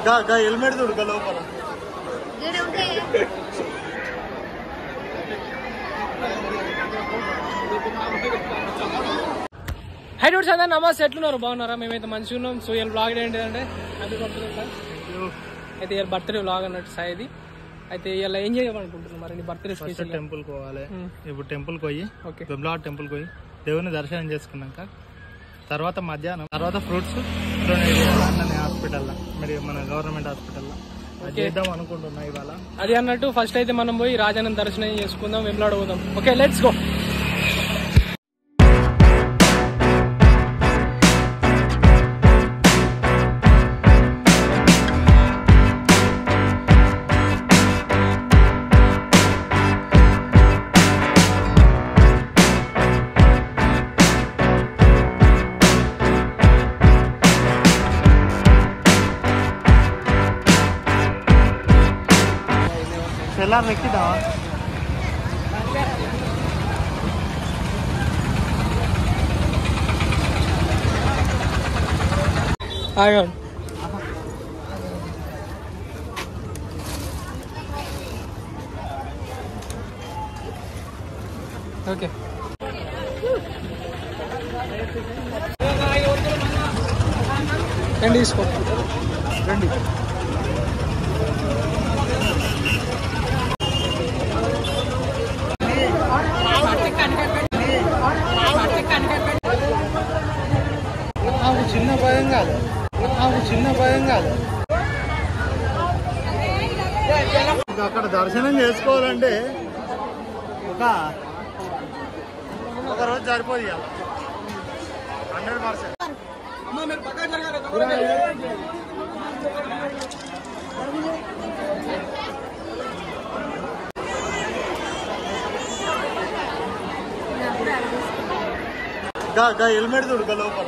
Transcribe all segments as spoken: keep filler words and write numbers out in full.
Helmet దొరక లోపల high dudes అందరూ నమస్తే, ఎట్లున్నారు? బాగున్నారా? మేమైతే మంచిగా ఉన్నాం. సో ఇవాళ బ్లాగ్ ఏంటంటే హ్యాపీ బర్త్డే సార్. అయితే ఇవాళ బర్త్డే బ్లాగ్ అన్నట్టు సాయిది. అయితే ఇలా ఏం చేయాలనుకుంటున్నాం మరి నీ బర్త్డే స్పెషల్? టెంపుల్ పోవాలి. ఇప్పుడు టెంపుల్ పోయి వెమ్లవాడ టెంపుల్ పోయి దేవుని దర్శనం చేసుకున్నాక తర్వాత మధ్యాహ్నం తర్వాత ఫ్రూట్స్ అన్నీ హాస్పిటల్లో మరి మన గవర్నమెంట్ హాస్పిటల్లో చేద్దాం అనుకుంటున్నా ఇవాళ. అది అన్నట్టు ఫస్ట్ అయితే మనం పోయి రాజానంద దర్శనం చేసుకుందాం, వెమ్లవాడ పోదాం. Okay, let's go. సెల్లార్ ఎక్కిదా ఓకే రండి తీసుకో రండి. చిన్న భయం కాదు, నాకు చిన్న భయం కాదు. అక్కడ దర్శనం చేసుకోవాలంటే ఒక ఒక రోజు సరిపోదు, హండ్రెడ్ పర్సెంట్. హెల్మెట్ దొరక లోపల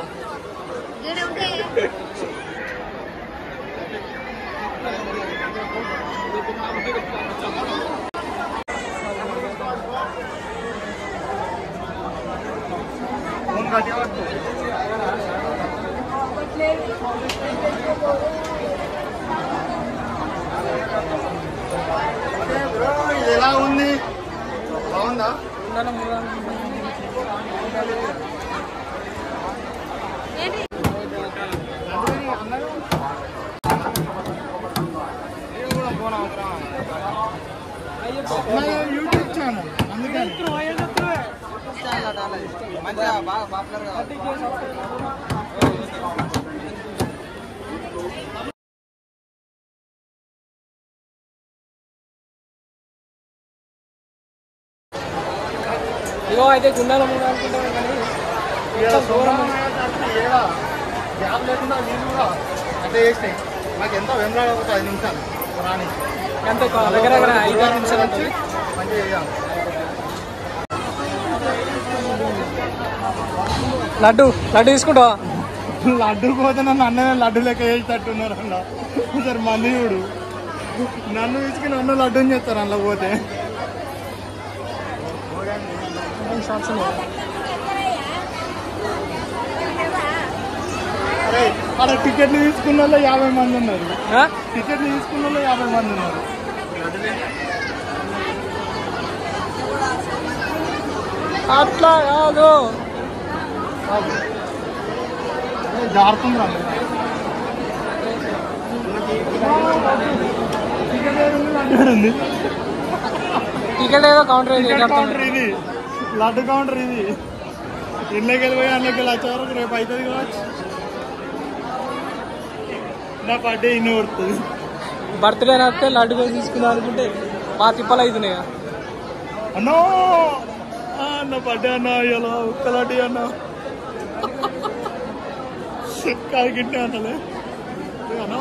ఇది ఎలా ఉంది? బాగుందా? యూట్యూబ్ ఛానల్ అందుకని ఇగో అయితే గుండాలో మూడు అనుకుంటాం కానీ గ్యాప్ లేకుండా నీళ్ళు కూడా అంటే వేసినాయి. మాకు ఎంత వెంబడాలి ఒక ఐదు నిమిషాలు రాని అంతే దగ్గర దగ్గర ఐదు నిమిషాలు వచ్చి మంచిగా చేయాలి. లడ్డు లడ్డు తీసుకుంటావా? లడ్డు పోతే నన్ను అన్ననే లడ్డు లెక్క చేసేటట్టున్నారు అన్న. సరే మంది చూడు, నన్ను తీసుకుని నన్ను లడ్డుని చేస్తారు అందులో పోతే. అరే అక్కడ టికెట్లు తీసుకున్న వాళ్ళు యాభై మంది ఉన్నారు. టికెట్లు తీసుకున్న వాళ్ళు యాభై మంది ఉన్నారు. అట్లా కాదు, జారుతుందా? టికెట్ ఏదో కౌంటర్ కౌంటర్ ఇది, లడ్డు కౌంటర్ ఇది. ఇళ్ళకి వెళ్ళిపోయి అన్నకి వెళ్ళి వచ్చే వరకు రేపు అవుతుంది కావచ్చు. నా బర్త్డే ఇన్ని పడుతుంది. బర్త్డే వస్తే లడ్డు పోయి తీసుకుందాం అనుకుంటే మా తిప్పలు అవుతున్నాయి. అన్నో నా బర్త్డే అన్న ఇలా ఒక్క లడ్డు అన్న కాదు గిట్టే అన్నలే అన్నో.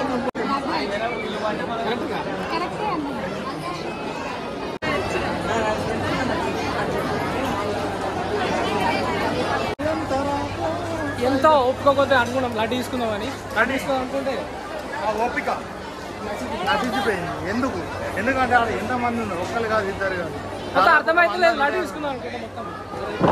ఎంతో ఒప్పుకోకపోతే అనుకున్నాం లడ్డు తీసుకుందామని. లడ్డు తీసుకుందాం అనుకుంటే ఆ ఓపిక నటించిపోయింది. ఎందుకు? ఎందుకంటే ఆడ ఎంతమంది ఉన్నారు, ఒక్కరు కాదు ఇద్దరు కాదు. అర్థమైతే లేదు, లడ్డు తీసుకుందాం అనుకుంటా మొత్తం.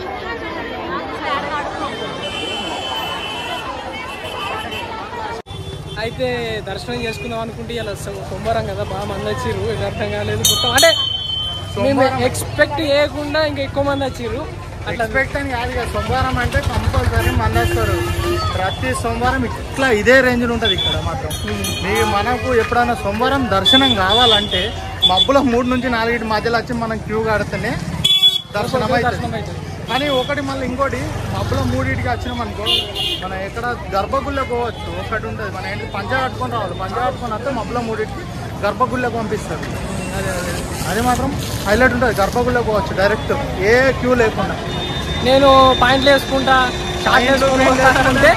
అయితే దర్శనం చేసుకుందాం అనుకుంటే ఇలా సోమవారం కదా బాగా మంది వచ్చిర్రు, ఇది అర్థం కాలేదు మొత్తం. అంటే మేము ఎక్స్పెక్ట్ చేయకుండా ఇంకా ఎక్కువ మంది వచ్చిర్రు. అట్లా ఎక్స్పెక్ట్ అని కాదు కదా, సోమవారం అంటే కంపల్సరీ మంది వస్తారు. ప్రతి సోమవారం ఇట్లా ఇదే రేంజ్లో ఉంటుంది ఇక్కడ మాత్రం. మీ మనకు ఎప్పుడైనా సోమవారం దర్శనం కావాలంటే మబ్బుల మూడు నుంచి నాలుగింటి మధ్యలో వచ్చి మనం క్యూ కడితేనే దర్శనం అవుతుంది. కానీ ఒకటి మళ్ళీ ఇంకోటి మబ్బుల మూడింటికి వచ్చినాం అనుకో, మనం ఎక్కడ గర్భగుళ్ళో పోవచ్చు. ఒకటి ఉంటుంది, మన ఏంటి పంచ కట్టుకొని రావాలి. పంచ కట్టుకొని వస్తే మబ్బుల మూడింటికి గర్భగుళ్ళో పంపిస్తారు. అది మాత్రం హైలైట్ ఉంటుంది. గర్భగుళ్ళో పోవచ్చు డైరెక్ట్, ఏ క్యూ లేకుండా. నేను పాయింట్లు వేసుకుంటా అంటే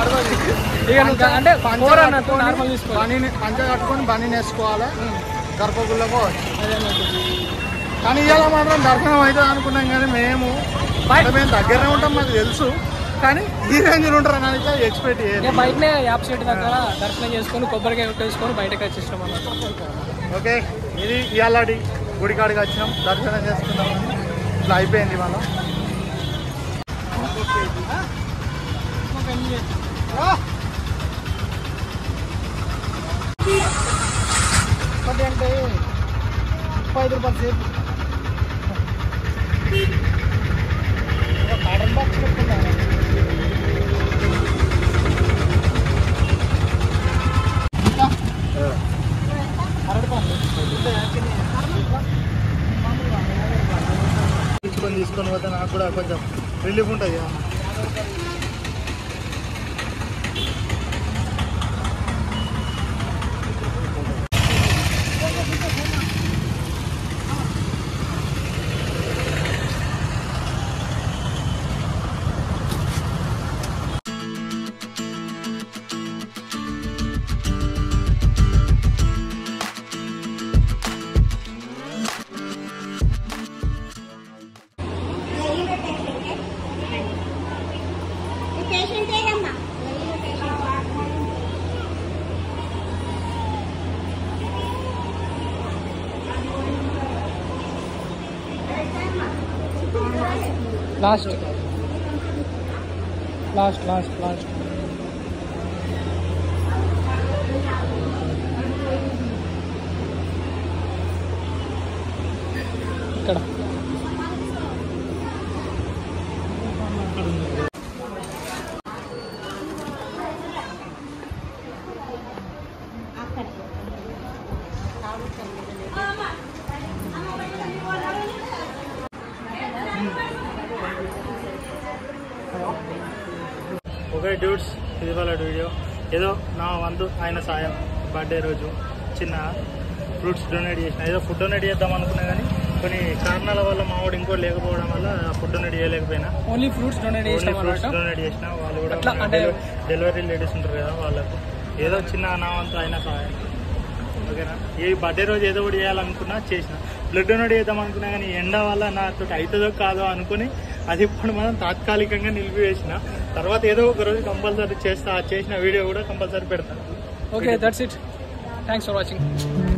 పంచ కట్టుకొని బండి వేసుకోవాలి, గర్భగుళ్ళో పోవచ్చు. కానీ ఇవాళ మాత్రం దర్శనం అవుతుంది అనుకున్నాం. కానీ మేము మేము దగ్గరనే ఉంటాం, మాకు తెలుసు. కానీ ఈ రేంజ్లో ఉంటారు అని ఎక్స్పెక్ట్ చేయాలి. బయటనే యాప్ సెట్ దగ్గర దర్శనం చేసుకొని కొబ్బరికాయ కొట్టేసుకొని బయటకు వచ్చేసినాం అన్నమాట. ఓకే, ఇది ఇవాళ గుడికాడికి వచ్చినాం, దర్శనం చేసుకున్నాం. ఇట్లా అయిపోయింది ఇవాళ. అంటే ముప్పై ఐదు రూపాయలు సేపు కాటన్ బాక్స్ పెట్టుకున్నాను. తీసుకొని తీసుకొని పోతే నాకు కూడా కొంచెం రిలీఫ్ ఉంటుంది. లాస్ట్ లాస్ట్ లాస్ట్ లాస్ట్ ఇక్కడ ఓకే డ్యూడ్స్, ఇది వాళ్ళ వీడియో. ఏదో నా వంతు ఆయన సాయం, బర్త్డే రోజు చిన్న ఫ్రూట్స్ డొనేట్ చేసిన. ఏదో ఫుడ్ డొనేట్ చేద్దాం అనుకున్నా కానీ కొన్ని కారణాల వల్ల మా వాడు ఇంకో లేకపోవడం వల్ల ఫుడ్ డొనేట్ చేయలేకపోయినా. ఓన్లీ ఫ్రూట్స్ డొనేట్ చేసిన ఫ్రూట్స్ డొనేట్ చేసిన. వాళ్ళు కూడా డెలివరీ లేడీస్ ఉంటారు కదా, వాళ్ళకు ఏదో చిన్న నా వంతు ఆయన సాయం. ఓకేనా, ఈ బర్త్డే రోజు ఏదో ఒకటి చేయాలనుకున్నా చేసిన. బ్లడ్ డొనేట్ చేద్దాం అనుకున్నా కానీ ఎండ వల్ల నాతో అవుతుందో కాదో అనుకుని అది ఇప్పుడు మనం తాత్కాలికంగా నిలిపివేసిన. తర్వాత ఏదో ఒక రోజు కంపల్సరీ చేస్తా, చేసిన వీడియో కూడా కంపల్సరీ పెడతాను. Okay, that's it. Thanks for watching.